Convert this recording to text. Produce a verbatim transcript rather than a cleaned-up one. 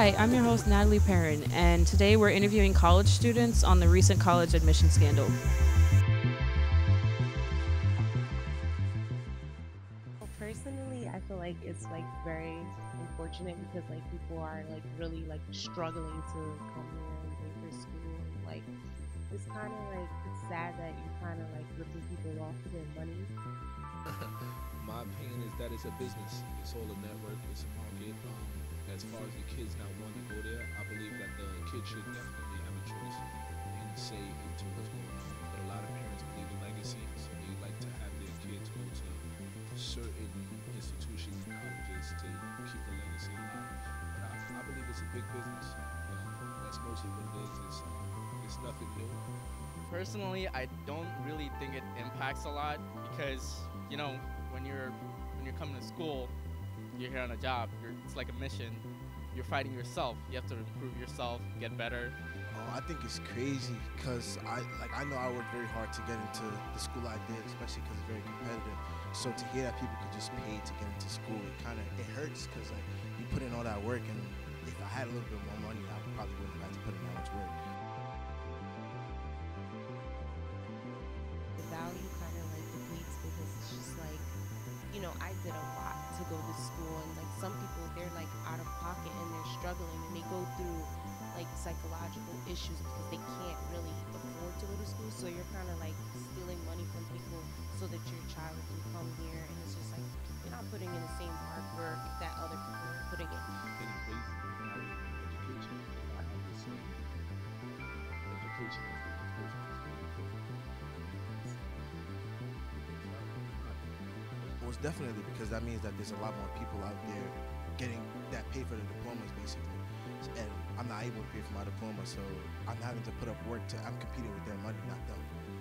Hi, I'm your host, Natalie Perrin, and today we're interviewing college students on the recent college admission scandal. Well, personally, I feel like it's like very unfortunate because like people are like really like struggling to come here and pay for school. And, like it's kind of like it's sad that you're kind of like ripping people off for their money. My opinion is that it's a business. It's all a network. It's a market. Um, as far as the kids not wanting to go there, I believe that the kids should definitely have a choice and say into what's going on. But a lot of parents believe in legacy, so they like to have their kids go to certain institutions and colleges to keep the legacy alive. But I, I believe it's a big business. Um, that's mostly what it is. It's, um, it's nothing new. Personally, I don't really think it impacts a lot because, you know, when you're when you're coming to school, you're here on a job. You're, it's like a mission. You're fighting yourself. You have to improve yourself, get better. Oh, I think it's crazy because I like I know I worked very hard to get into the school I did, especially because it's very competitive. So to hear that people could just pay to get into school, it kind of it hurts because like you put in all that work, and if I had a little bit more money, I probably wouldn't have had to put in that much work. The value kind of like depletes because it's just like, you know, I did a lot to go to school, and like some people they're like out of pocket and they're struggling and they go through like psychological issues because they can't really afford to go to school. So you're kind of like stealing money from people so that your child can come here, and it's just like you're not putting in the same hard work that other people are putting in. In basic education, I have the same education as the next person who's Well, it's definitely because that means that there's a lot more people out there getting that pay for the diplomas, basically. And I'm not able to pay for my diploma, so I'm having to put up work to. I'm competing with their money, not them.